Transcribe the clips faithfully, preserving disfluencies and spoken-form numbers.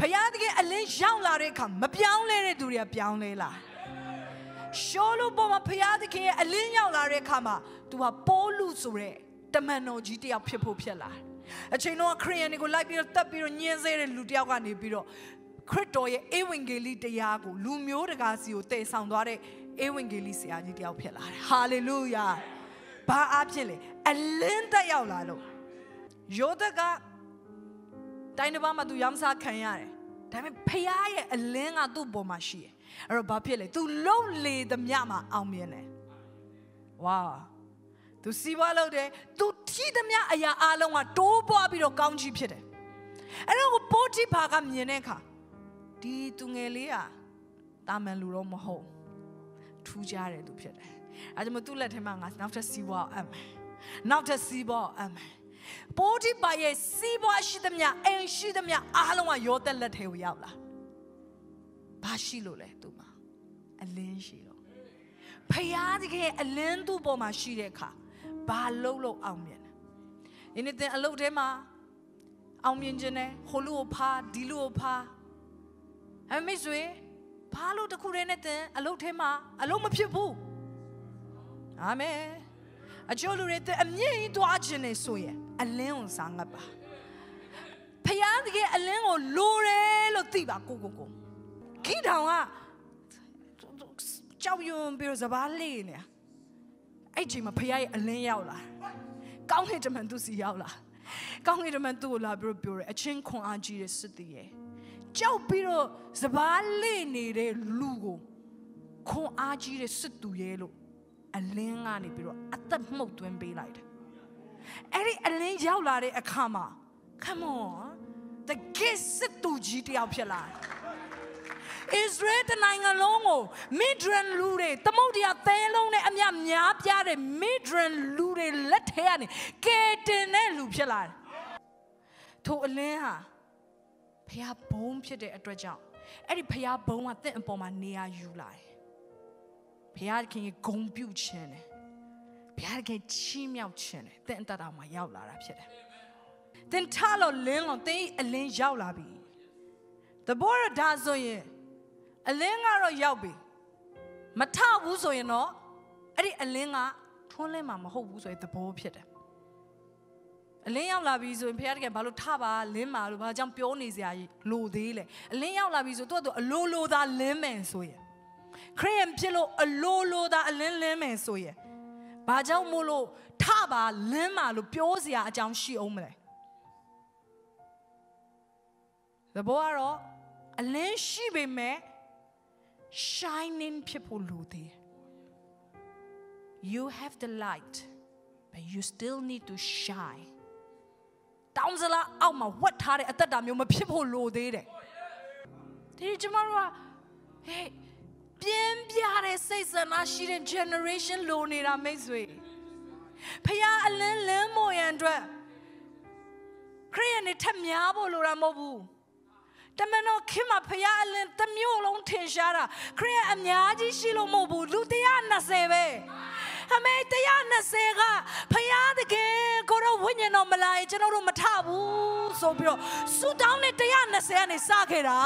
ရားသခင်အလင်းရောက်လာတဲ့အခါမပြောင်းလဲတဲ့သူတွေကပြောင်းလဲလာရှောလုပေါ်မှာဘုရားသခင်ရဲ့အလင်းရောက်လာတဲ့အခါမှာသူဟာပေါလုဆိုတဲ့တမန်တော်ကြီးတယောက်ဖြစ်ဖို့ဖြစ်လာအချိန်တော့ခရိယန်တွေကိုလိုက်ပြီးတော့တပ်ပြီးတော့ညှင်းဆဲတဲ့လူတယောက်ကနေပြီးတော့ခရစ်တော်ရဲ့ဧဝံဂေလိတရားကိုလူမျိုးတကာစီကိုတည်ဆောင်သွားတဲ့ဧဝံဂေလိဆရာကြီးတယောက်ဖြစ်လာတယ်ဟာလေလုယာဘာအဖြစ်လဲအလင်းတက်ရောက်လာလို့ယောသကတိုင်းတစ်ပါးမှာသူရောင်းစားခံရတယ်ဒါပေမဲ့ဖခင်ရဲ့အလင်းကသူ့ပေါ်မှာရှိတယ်အဲ့တော့ဘာဖြစ်လဲသူလုံးလေသမျှမှာအောင်မြင်တယ်ဝါသူစီးပွားလုပ်တယ်သူထိသမျှအရာအလုံးကတိုးပွားပြီးတော့ကောင်းကြီးဖြစ်တယ်အဲ့တော့ပိုတိဖာကမြင်တဲ့အခါဒီသူငယ်လေးကတာမန်လူတော့မဟုတ်ထူးခြားတယ်သူဖြစ်တယ်အဲဒါမှသူ့လက်ထဲမှာငါနောက်ထပ်စီးပွားအမ်းမယ်နောက်ထပ်စီးပွားအမ်းမယ်ပိုတိဖာရဲ့စီးပွားရှိသမျှအင်ရှိသမျှအားလုံးကယောသက်လက်ထဲကိုရောက်လာဘာရှိလို့လဲသူမှာအလင်းရှိတော့ဖခင်တကယ်အလင်းသူ့ပေါ်မှာရှိတဲ့အခါဘာလုံးလုံးအောင်မြင်တယ်ဒီနေ့သင်အလုပ်ထဲမှာအောင်မြင်ခြင်းနဲ့ဟိုလူကိုဖားဒီလူကိုဖားအမေဆွေဘာလို့တခုတည်းနဲ့သင်အလုပ်ထဲမှာအလုပ်မဖြစ်ဘူးအာမင်အချို့လူတွေအမြင့်ကြီးသွားခြင်းနဲ့ဆိုရင်အလင်းကိုစားငတ်ပါဖခင်တကယ်အလင်းကိုလိုတယ်လို့သိပါကိုကိုကိုခိတောင်ကကြောက်ရွံ့ပြီးစပါးလေးနေအဲ့ချိန်မှာဖခင်ရဲ့အလင်းရောက်လာကောင်းကင်တမန်သူစီရောက်လာကောင်းကင်တမန်သူ့ကိုလာပြီးပြောတယ်အချင်းခွန်အားကြီးတဲ့စစ်သည်ရဲ့ကြောက်ပြီးတော့စပါးလေးနေတဲ့လူကိုခွန်အားကြီးတဲ့စစ်သူရဲ့လို့အလင်းကနေပြီးတော့အသက်မှုတ်သွင်းပေးလိုက်တယ်အဲ့ဒီအလင်းရောက်လာတဲ့အခါမှာ come on the gift စစ်သူကြီးတယောက်ဖြစ်လာIsrael တနိုင်ငံလုံးကို Midran လူတွေသမုဒ္ဒရာသဲလုံးနဲ့အမြများပြားတဲ့ Midran လူတွေလက်ထဲကနေကဲတင်တဲ့လူဖြစ်လာတယ်ထိုအလင်းဟာဖျားဘုံဖြစ်တဲ့အတွက်ကြောင့်အဲ့ဒီဖျားဘုံကတင့်အပေါ်မှာနေရာယူလာတယ်ဖျားခင်ရဲ့ဂုဏ်ပြုခြင်းတယ်ဖျားခင်ချီးမြှောက်ခြင်းတယ်တင့်အတ္တတော်မှာရောက်လာတာဖြစ်တယ်တင်ထားလို့လင်းလို့တင်းအလင်းရောက်လာပြီတဘောရဒါဆိုရင်အလင်းကတော့ရောက်ပြီမထဘူးဆိုရင်တော့အဲ့ဒီအလင်းကထွန်းလင်းမှာမဟုတ်ဘူးဆိုရင်သဘောဖြစ်တယ်အလင်းရောက်လာပြီဆိုရင်ဖခင်တကယ်ဘာလို့ထပါလင်းမှာလို့ဘာကြောင့်ပြောနေစရာလိုသေးလဲအလင်းရောက်လာပြီဆိုတော့သူအလိုလိုသာလင်းမယ်ဆိုရင်ခရစ်ယာန်ဖြစ်လို့အလိုလိုသာအလင်းလင်းမယ်ဆိုရင်ဘာကြောင့်မို့လို့ထပါလင်းမှာလို့ပြောစရာအကြောင်းရှိအောင်မလဲသဘောကတော့အလင်းရှိပေမဲ့ shining ဖြစ်ဖို့လိုသေးတယ် you have the light but you still need to shine တောင်းစလားအောက်မှာဝတ်ထားတဲ့အသက်တာမျိုးမဖြစ်ဖို့လိုသေးတယ်ဒီကျမတို့ကဟေးပြင်းပြတဲ့စိတ်ဆန္ဒရှိတဲ့ generation လိုနေတာမိတ်ဆွေဖခင်အလင်းလင်းမို့ရန်အတွက်ခရိယန်တွေထက်များဖို့လိုတာမဟုတ်ဘူးတမန်တော်ခင်မှာဖခင်အလင်းတစ်မျိုးလုံးထင်ရှားတာခရိယန်အများကြီးရှိလို့မဟုတ်ဘူးလူone hundred twentyပဲအမေone hundred twentyကဖခင်တကယ်ကိုတော့ဝိညာဉ်တော်မလာရင်ကျွန်တော်တို့မထဘူးဆိုပြီးတော့ဆူတောင်းနဲ့one hundred twentyကနေစခဲ့တာ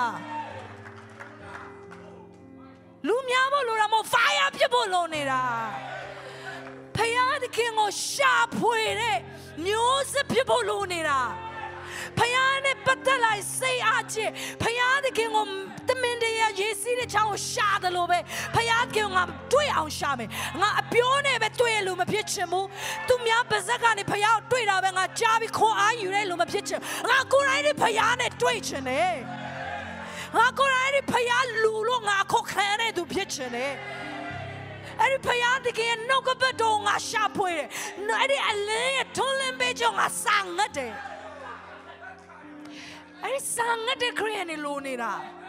လူများဖို့လိုတာမဟုတ် fire ဖြစ်ဖို့လိုနေတာဖခင်တခင်ကိုရှာဖွေတဲ့မျိုးစစ်ဖြစ်ဖို့လိုနေတာဖခင်နဲ့ပတ်သက်လိုက်စိတ်အားချင်းဖခင်တခင်ကိုတမင်တရာရေးစီးတဲ့ချောင်းကိုရှာတယ်လို့ပဲဖခင်ကငါတွေ့အောင်ရှာမယ်ငါအပြောနဲ့ပဲတွေ့ရလို့မဖြစ်ချင်ဘူးသူများပါဇက်ကနေဖခင်ကိုတွေ့တာပဲငါကြားပြီးခွန်အားယူရဲလို့မဖြစ်ချင်ငါကိုယ်တိုင်နဲ့ဖခင်နဲ့တွေ့ချင်တယ်ငါကိုယ်တိုင်နဲ့ဖခင်လူလို့ငါခုတ်ခံရတဲ့သူဖြစ်ချင်တယ်အဲ့ဒီဖခင်တကယ်နှုတ်ကပတ်တော်ငါရှာဖွေတယ်အဲ့ဒီအလင်းရဲ့ထွန်းလင်းပေးကြောငါစာငတ်တယ်အဲ့ဒီစာငတ်တဲ့ခရိယန်တွေလိုနေတာ